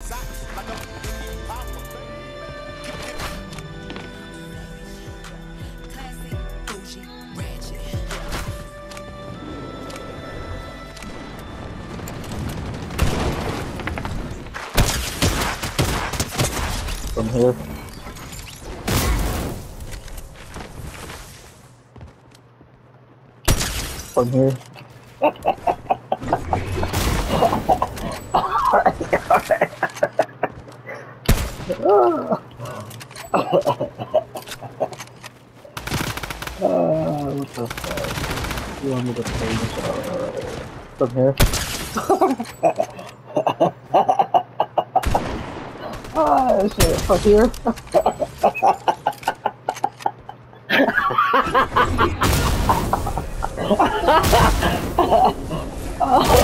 From here. From here. What the fuck? You want me to play this? From here? Ah, shit. From here? Oh.